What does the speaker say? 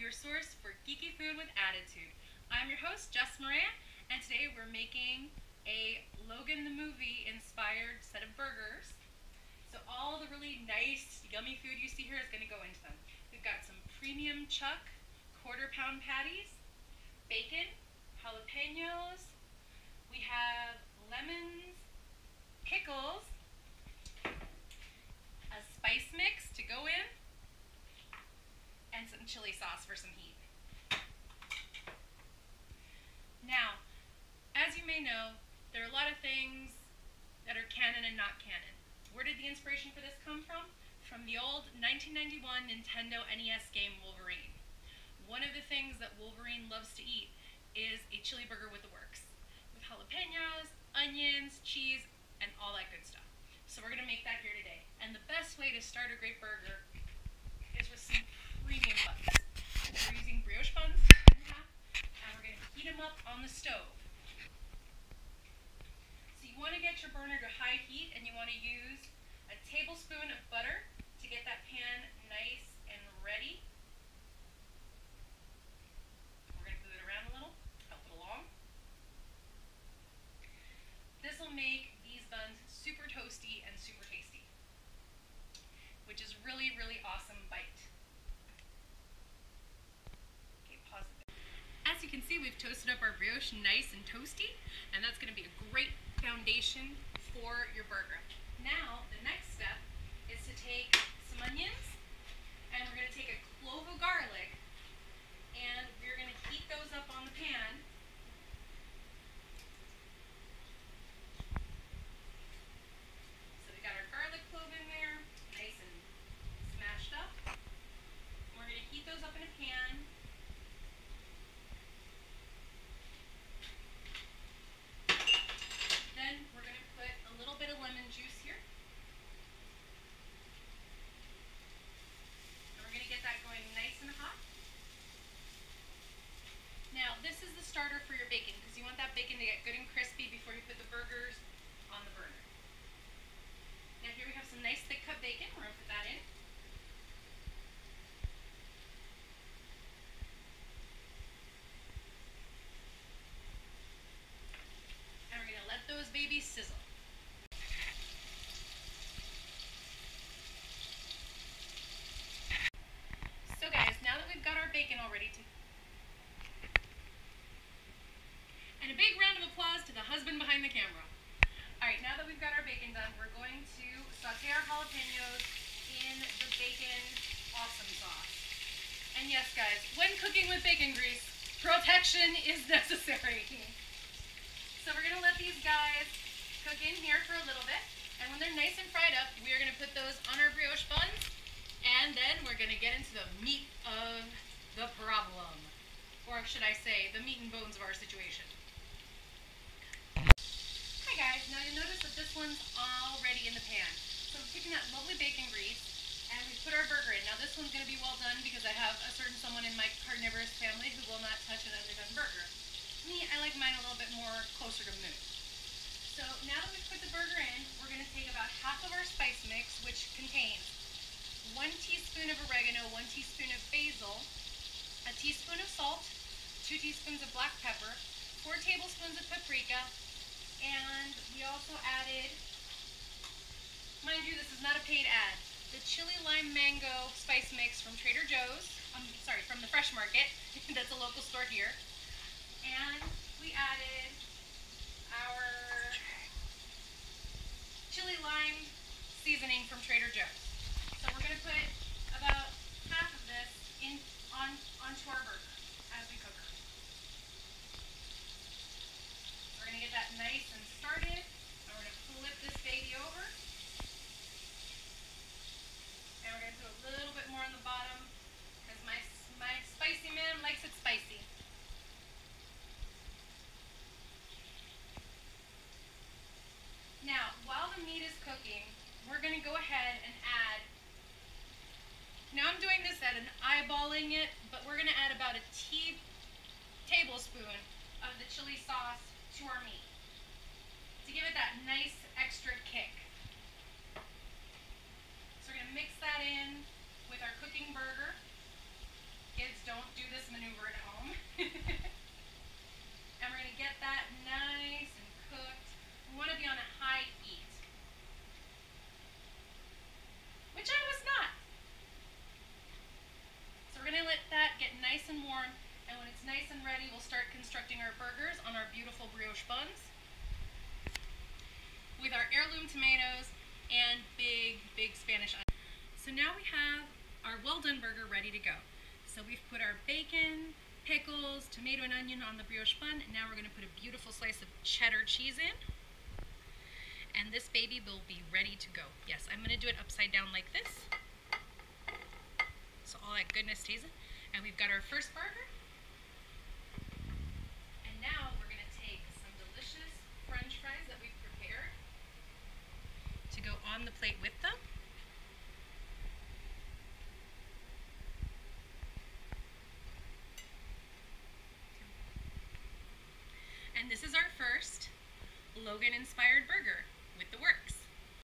your source for geeky food with attitude. I'm your host, Jess Moran, and today we're making a Logan the Movie inspired set of burgers. So all the really nice, yummy food you see here is going to go into them. We've got some premium chuck, quarter-pound patties, bacon, jalapenos, we have lemons, pickles, a spice mix to go in, and some chili sauce for some heat. Now, as you may know, there are a lot of things that are canon and not canon. Where did the inspiration for this come from? From the old 1991 Nintendo NES game Wolverine. One of the things that Wolverine loves to eat is a chili burger with the works, with jalapenos, onions, cheese, and all that good stuff. So we're going to make that here today. And the best way to start a great burger is with some premium buns. We're using brioche buns, and we're going to heat them up on the stove. So you want to get your burner to high heat, and you want to use a tablespoon of butter to get that pan nice and ready. We're going to move it around a little, help it along. This will make these buns super toasty and super tasty, which is really, really awesome bite. As you can see, we've toasted up our brioche nice and toasty, and that's going to be a great foundation for your burger. Now, the next step is to take some onions, and we're going to take a clove of garlic, and we're going to heat those up on the pan. So we got our garlic clove in there, nice and smashed up. We're going to heat those up in a pan. Then we're going to put a little bit of lemon juice here. And we're going to get that going nice and hot. Now, this is the starter for your bacon, because you want that bacon to get good and crispy before you put the burgers on the burner. Now here we have some nice thick cut bacon. We're going to put that in. And we're going to let those babies sizzle. So guys, now that we've got our bacon all ready to... And a big round of applause to the husband behind the camera. Alright, now that we've got our bacon done, we're going to saute our jalapenos in the bacon awesome sauce. And yes guys, when cooking with bacon grease, protection is necessary. So we're going to let these guys cook in here for a little bit, and when they're nice and fried up, we are going to put those on our brioche buns, and then we're going to get into the meat of the problem. Or should I say, the meat and bones of our situation. Hi guys, now you'll notice that this one's already in the pan. So we're taking that lovely bacon grease, and we put our burger in. Now this one's going to be well done because I have a certain someone in my carnivorous family who will not touch an underdone burger. Me, I like mine a little bit more closer to moon. So now that we've put the burger in, we're going to take about half of our spice mix, which contains 1 teaspoon of oregano, 1 teaspoon of basil, a teaspoon of salt, 2 teaspoons of black pepper, 4 tablespoons of paprika, and we also added, mind you, this is not a paid ad, the chili lime mango spice mix from Trader Joe's, from the Fresh Market, that's a local store here. And we added our chili lime seasoning from Trader Joe's. So we're going to put about half of this onto our burger as we cook her. We're going to get that nice and started, and we're going to flip this baby over. And we're going to put a little bit more on the bottom, because my spicy man likes it spicy. Now, while the meat is cooking, we're going to go ahead and add, now I'm doing this at an eyeballing it, but we're going to add about a tablespoon of the chili sauce to our meat to give it that nice extra kick. So we're going to mix that in with our cooking burger. Kids, don't do tomatoes, and big Spanish onions. So now we have our well done burger ready to go. So we've put our bacon, pickles, tomato and onion on the brioche bun, and now we're going to put a beautiful slice of cheddar cheese in. And this baby will be ready to go. Yes, I'm going to do it upside down like this, so all that goodness stays in. And we've got our first burger. And now we're going to take some delicious French fries that we've prepared to go on the plate with them. And this is our first Logan-inspired burger.